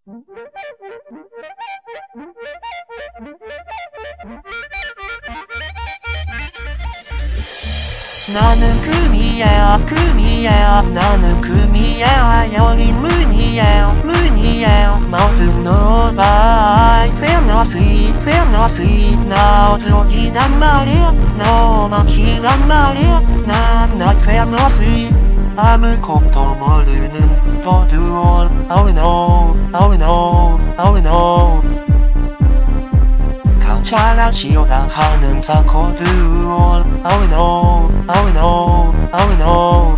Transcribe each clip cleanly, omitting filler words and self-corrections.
나는 금이야 금이야 나는 금이야 여긴 문이야 모든 너가 변화시 나 어쩌기란 말이야 너만 기란 말이야 난 변화시 아무것도 모르는 버드월 Oh no 강찰하시오라 하는 사코드월 Oh no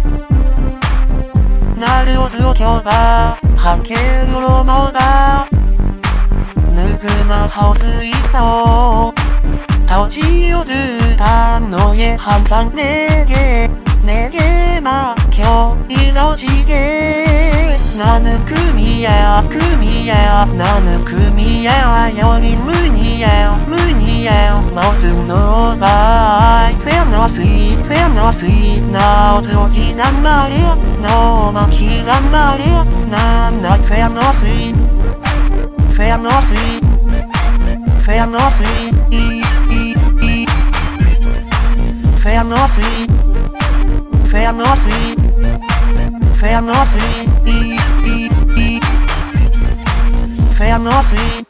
나를 죽여봐 한길로 몰봐 누구나 할 수 있어 더 지우듯한 너의 환상 내게 맡겨 이뤄지게 나는 금이야 나는 금이야 여긴 문이야 모든 너가 변화시 나 어쩌기란 말이야 너만 기란 말이야 난 변화시 Fantasy